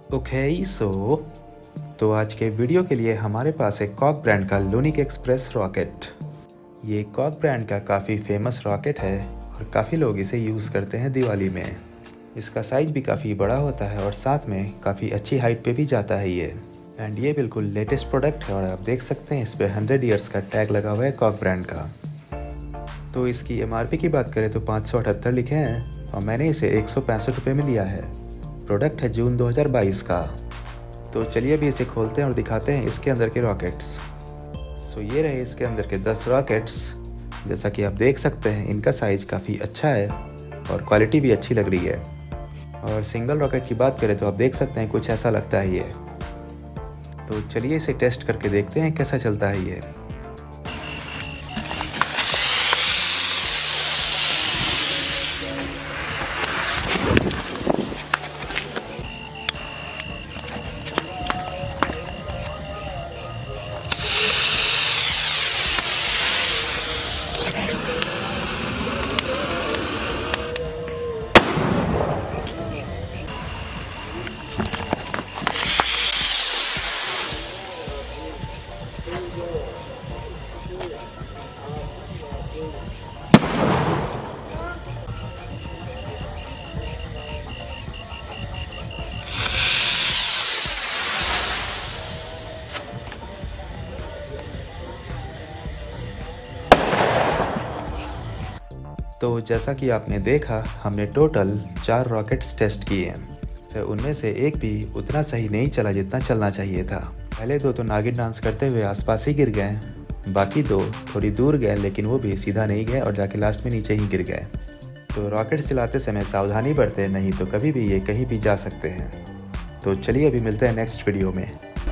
Okay तो आज के वीडियो के लिए हमारे पास है कॉक ब्रांड का लूनिक एक्सप्रेस रॉकेट। ये कॉक ब्रांड का काफ़ी फेमस रॉकेट है और काफ़ी लोग इसे यूज़ करते हैं दिवाली में। इसका साइज़ भी काफ़ी बड़ा होता है और साथ में काफ़ी अच्छी हाइट पे भी जाता है ये। एंड ये बिल्कुल लेटेस्ट प्रोडक्ट है और आप देख सकते हैं इस पर 100 ईयर्स का टैग लगा हुआ है कॉक ब्रांड का। तो इसकी MRP की बात करें तो 578 लिखे हैं और मैंने इसे 165 रुपये में लिया है। प्रोडक्ट है जून 2022 का। तो चलिए अभी इसे खोलते हैं और दिखाते हैं इसके अंदर के रॉकेट्स। सो ये रहे इसके अंदर के 10 रॉकेट्स। जैसा कि आप देख सकते हैं इनका साइज़ काफ़ी अच्छा है और क्वालिटी भी अच्छी लग रही है। और सिंगल रॉकेट की बात करें तो आप देख सकते हैं कुछ ऐसा लगता है ये। तो चलिए इसे टेस्ट करके देखते हैं कैसा चलता है ये। तो जैसा कि आपने देखा हमने टोटल 4 रॉकेट्स टेस्ट किए हैं। तो उनमें से एक भी उतना सही नहीं चला जितना चलना चाहिए था। पहले 2 तो नागिन डांस करते हुए आसपास ही गिर गए, बाकी 2 थोड़ी दूर गए लेकिन वो भी सीधा नहीं गए और जाके लास्ट में नीचे ही गिर गए। तो रॉकेट चलाते समय सावधानी बरतें, नहीं तो कभी भी ये कहीं भी जा सकते हैं। तो चलिए अभी मिलते हैं नेक्स्ट वीडियो में।